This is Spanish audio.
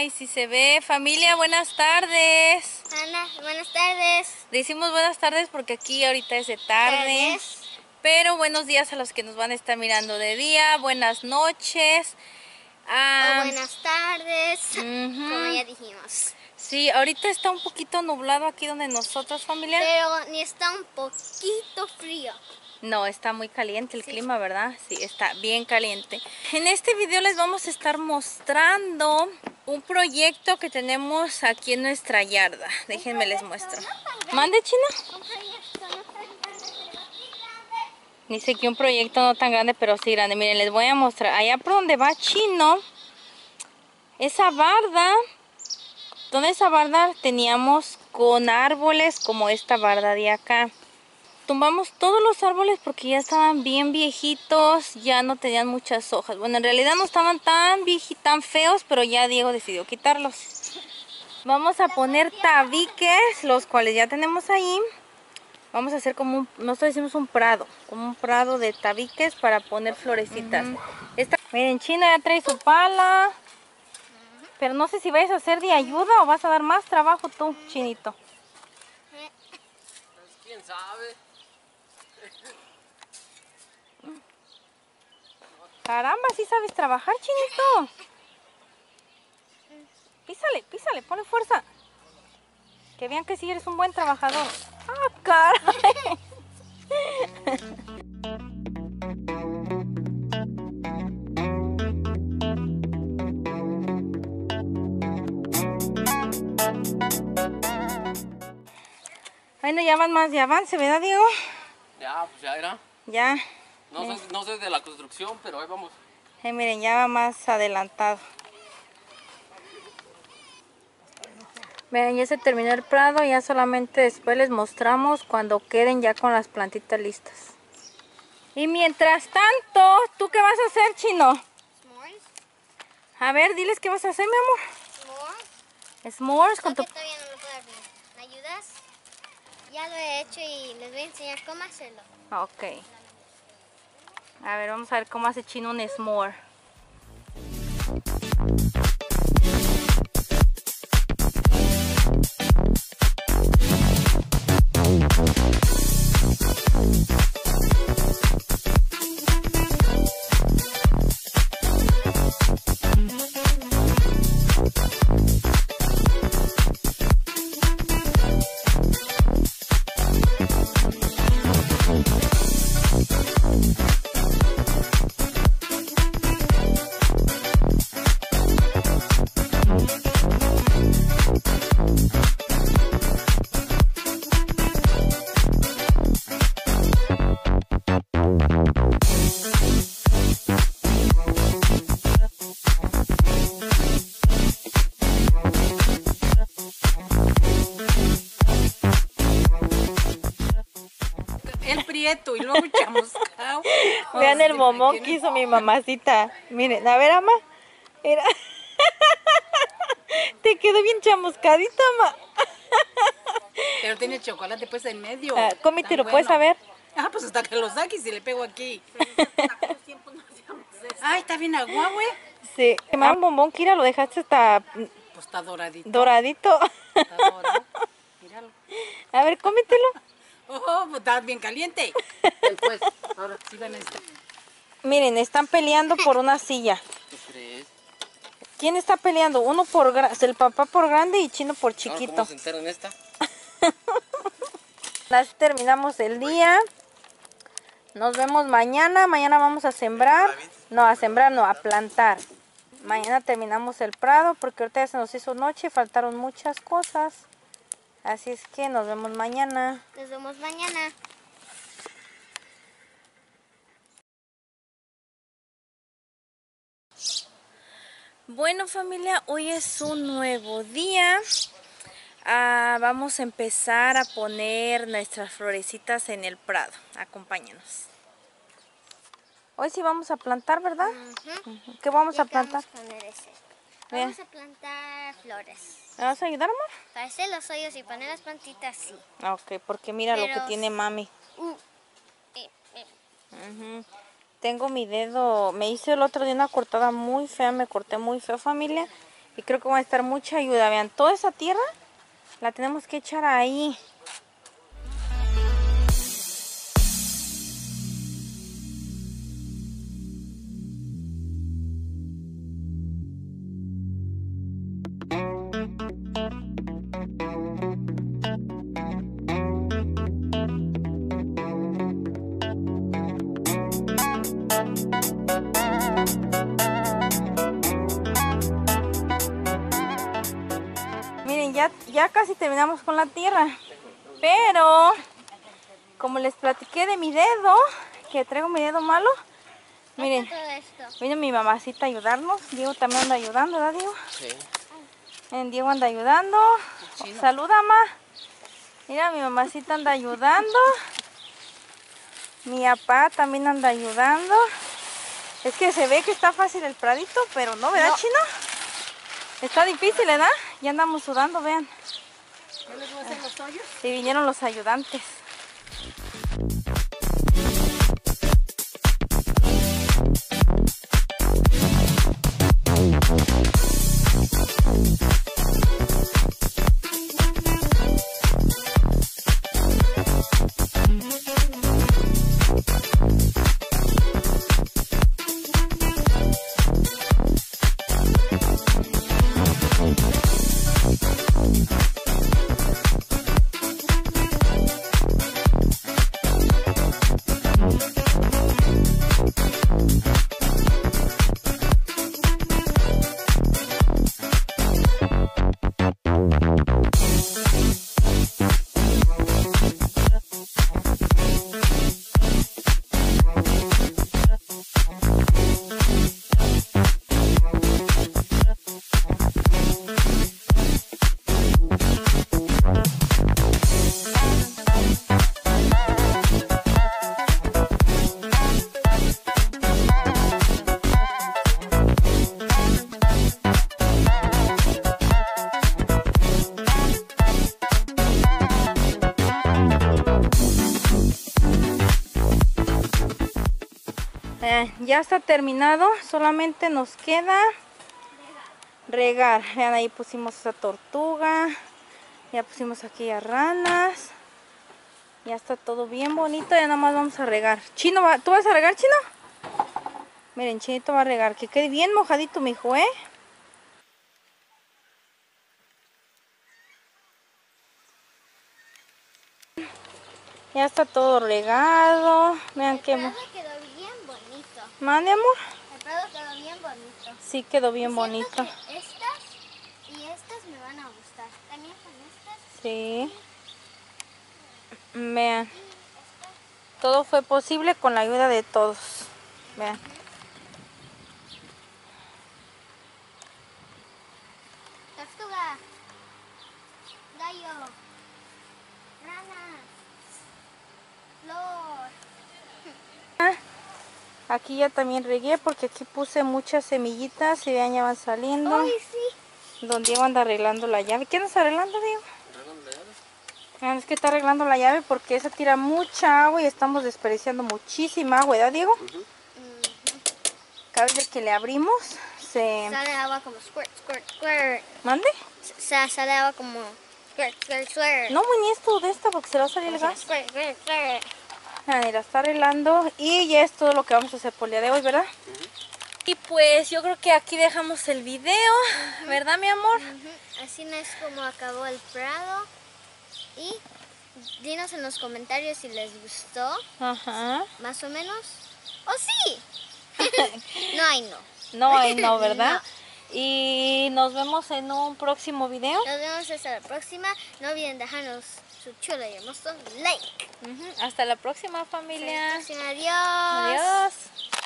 Ay, sí se ve. Familia, buenas tardes. Ana, buenas tardes. Decimos buenas tardes porque aquí ahorita es de tarde. Pero buenos días a los que nos van a estar mirando de día. Buenas noches. O buenas tardes, como ya dijimos. Sí, ahorita está un poquito nublado aquí donde nosotros, familia. Pero ni está un poquito frío. No, está muy caliente el clima, ¿verdad? Sí, está bien caliente. En este video les vamos a estar mostrando un proyecto que tenemos aquí en nuestra yarda. Déjenme les muestro. ¿Mande, Chino? Dice que un proyecto no tan grande, pero sí grande. Miren, les voy a mostrar. Allá por donde va Chino, esa barda, donde esa barda teníamos con árboles como esta barda de acá. Tumbamos todos los árboles porque ya estaban bien viejitos, ya no tenían muchas hojas. Bueno, en realidad no estaban tan feos, pero ya Diego decidió quitarlos. Vamos a poner tabiques, los cuales ya tenemos ahí. Vamos a hacer como nosotros decimos un prado, como un prado de tabiques para poner florecitas. Miren, Chino ya trae su pala, pero no sé si vais a hacer de ayuda o vas a dar más trabajo tú, Chinito. ¿Quién sabe? Caramba, sí sabes trabajar, Chinito. Písale, písale, ponle fuerza. Que vean que sí eres un buen trabajador. ¡Ah, caray! Bueno, ya van más de avance, ¿verdad, Diego? Ya, pues ya era. Ya. No soy de la construcción, pero ahí vamos. Miren, ya va más adelantado. Miren, ya se terminó el prado, ya solamente después les mostramos cuando queden ya con las plantitas listas. Y mientras tanto, ¿tú qué vas a hacer, Chino? S'mores. A ver, diles qué vas a hacer, mi amor. S'mores. S'mores con tu... Todavía no lo puedo abrir. ¿Me ayudas? Ya lo he hecho y les voy a enseñar cómo hacerlo. Ok. A ver, vamos a ver cómo hace Chino un s'more. El prieto y luego chamuscao. Vean el momón que hizo mi mamacita. Miren, a ver, ama. Mira. Te quedó bien chamuscadito, ama. Pero tiene chocolate pues en medio. Cómetelo, Tan puedes bueno. saber. Ah, pues hasta que lo saques y le pego aquí. Ay, está bien agua, güey. Sí. Un bombón, Kira, lo dejaste hasta Pues está doradito. doradito. Está dorado. Míralo. A ver, cómetelo. Oh, pues está bien caliente. Pues, ahora sí van a estar. Miren, están peleando por una silla. ¿Qué crees? ¿Quién está peleando? Uno por el papá por grande y Chino por Ahora, chiquito. ¿cómo se entera en esta? Así terminamos el día. Nos vemos mañana. Mañana vamos a sembrar. No, a sembrar no, a plantar. Mañana terminamos el prado porque ahorita ya se nos hizo noche. Faltaron muchas cosas. Así es que nos vemos mañana. Nos vemos mañana. Bueno, familia, hoy es un nuevo día. Vamos a empezar a poner nuestras florecitas en el prado. Acompáñanos. Hoy sí vamos a plantar, ¿verdad? ¿Qué vamos a plantar? Vamos a plantar flores. ¿Me vas a ayudar, amor? Para hacer los hoyos y poner las plantitas, sí. Ok, porque mira lo que Pero- tiene mami. Tengo mi dedo, me hice el otro día una cortada muy fea, me corté muy feo, familia. Y creo que va a estar mucha ayuda. Vean, toda esa tierra la tenemos que echar ahí. Miren, ya casi terminamos con la tierra, pero como les platiqué de mi dedo, que traigo mi dedo malo, miren, Todo esto. vino mi mamacita a ayudarnos. Diego también anda ayudando, ¿verdad, Diego? Sí. Miren, Diego anda ayudando. Saluda, ma. Mira, mi mamacita anda ayudando. Mi papá también anda ayudando. Es que se ve que está fácil el pradito, pero no, ¿verdad, Chino? Está difícil, ¿verdad? Ya andamos sudando, vean. ¿Yo les voy a hacer los hoyos? Sí, vinieron los ayudantes. Ya está terminado, solamente nos queda regar. Vean, ahí pusimos esa tortuga, ya pusimos aquí a ranas, ya está todo bien bonito, ya nada más vamos a regar. Chino, ¿tú vas a regar, Chino? Miren, Chinito va a regar, que quede bien mojadito, mijo, ¿eh? Ya está todo regado. Vean qué... El prado quedó bien bonito. ¿Mande, amor? El prado quedó bien bonito. Sí, quedó bien Siento bonito. que estas y estas me van a gustar. También con estas. Sí. Vean. Todo fue posible con la ayuda de todos. Vean. Tortuga. Gallo. Rana. Flor. Aquí ya también regué porque aquí puse muchas semillitas y vean, ya van saliendo. Ay, sí. Don Diego anda arreglando la llave. ¿Qué andas arreglando, Diego? Vean, es que está arreglando la llave porque esa tira mucha agua y estamos desperdiciando muchísima agua, ¿verdad, Diego? Cada vez que le abrimos se... Sale agua como squirt, squirt, squirt. ¿Mande? Sale agua como squirt, squirt, squirt. No, muy esto de esta porque se va a salir el gas. Squirt, squirt, squirt. Mira, está arreglando y ya es todo lo que vamos a hacer por el día de hoy, ¿verdad? Y pues yo creo que aquí dejamos el video, ¿verdad, mi amor? Así no es como acabó el prado. Y dinos en los comentarios si les gustó, Ajá. más o menos. ¡Oh, sí! No hay no. No, ay, no, ¿verdad? Y nos vemos en un próximo video. Nos vemos hasta la próxima. No olviden dejarnos su chulo y hermoso like. Hasta la próxima, familia. Hasta la próxima. Adiós. Adiós.